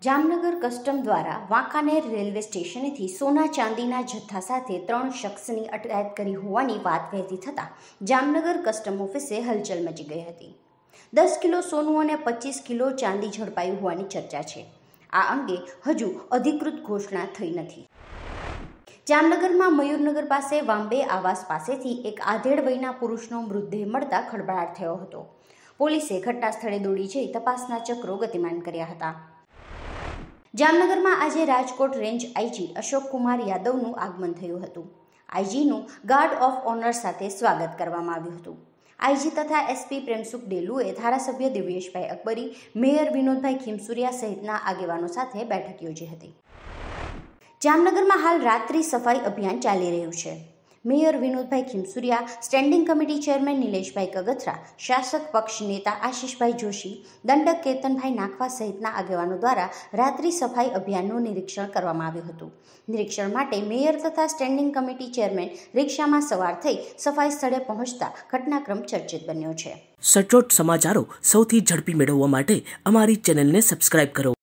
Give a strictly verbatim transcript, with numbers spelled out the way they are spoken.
Jamnagar custom દ્વારા Wankaner railway સ્ટેશનેથી સોના ચાંદીના જથ્થા સાથે ત્રણ શખ્સની અટકાયત કરી હોવાની વાત વહેતી થતાં જામનગર કસ્ટમ ઓફિસે હલચલ મચી ગઈ હતી. દસ કિલો સોનું અને પચીસ કિલો ચાંદી ઝડપાયું હોવાની ચર્ચા છે. આ અંગે હજુ અધિકૃત ઘોષણા થઈ નથી. જામનગરમાં મયુરનગર પાસે વાંબે આવાસ પાસેથી એક આધેડ વયના પુરુષનો મૃતદેહ મળતા ખળભળાટ થયો હતો. પોલીસે ઘટના સ્થળે દોડી જઈ તપાસના ચક્રો ગતિમાન કર્યા હતા. જામનગરમાં આજે રાજકોટ રેન્જ આઈજી અશોક કુમાર યાદવનું આગમન થયું હતું. આઈજીનું ગાર્ડ ઓફ ઓનર સાથે સ્વાગત કરવામાં આવ્યું હતું. આઈજી તથા એસપી પ્રેમસુખ ડેલુએ ધારાસભ્ય દિવ્યેશભાઈ અકબરી, મેયર વિનોદભાઈ ખીમસુરિયા સહિતના આગેવાનો સાથે બેઠક યોજી હતી. જામનગરમાં હાલ રાત્રિ સફાઈ અભિયાન ચાલી રહ્યું છે. Mayor Vinodbhai Khimsuriya, standing committee chairman Nileshbhai Kagathara, શાસક પક્ષ નેતા આશિષભાઈ જોશી, દંડક કેતનભાઈ નાખવા સહિતના આગેવાનો દ્વારા રાત્રિ સફાઈ અભિયાનનું નિરીક્ષણ કરવામાં આવ્યું હતું. નિરીક્ષણ માટે મેયર તથા સ્ટેન્ડિંગ કમિટી ચેરમેન રિક્ષામાં સવાર થઈ સફાઈ સ્થળે પહોંચતા ઘટનાક્રમ ચર્ચિત બન્યો છે. સચોટ સમાચારો સૌથી ઝડપી મેળવવા માટે અમારી ચેનલને સબસ્ક્રાઇબ કરો.